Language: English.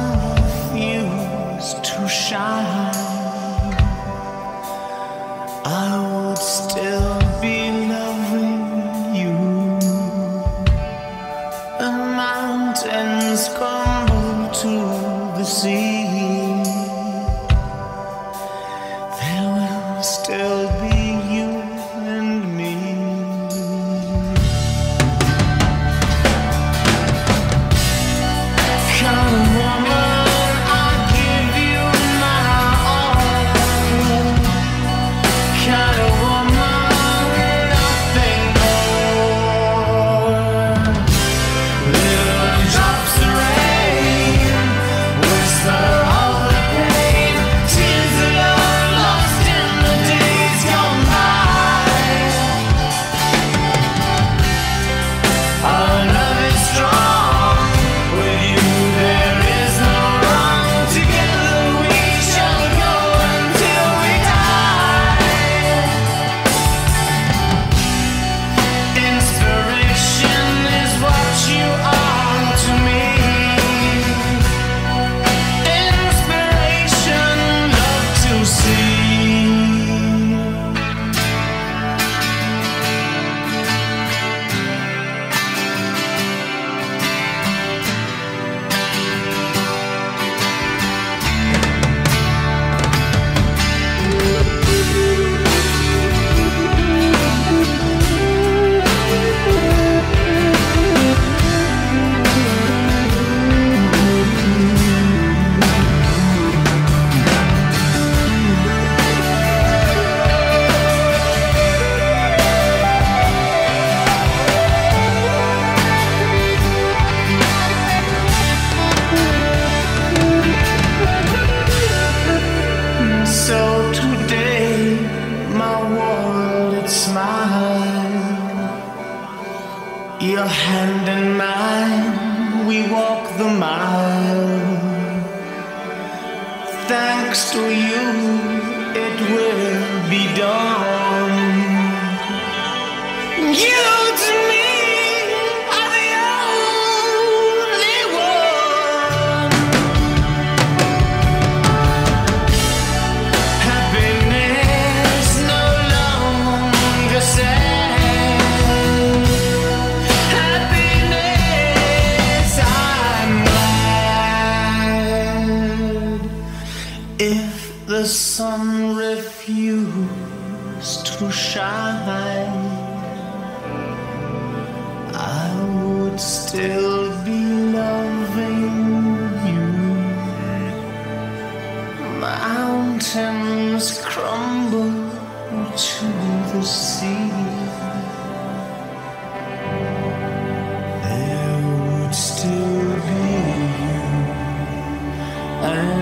refused to shine, I would still be loving you. And mountains crumble to the sea, there will still be you and me. Kind of woman, I give you my all. Kind of woman, nothing more. Little drops of rain, whisper all the pain, tears of love lost in the days gone by. Our love is strong, with you there is no wrong. Together we shall go until we die. Inspiration is what you are to me. Inspiration, love to see. So today, my world it smiles. Your hand in mine, we walk the mile. Thanks to you, it will be done. You to me are the only one. Happiness no longer sad. Happiness, I'm glad. If the sun refused to shine, I would still be loving you. Mountains crumble to the sea, there would still be you and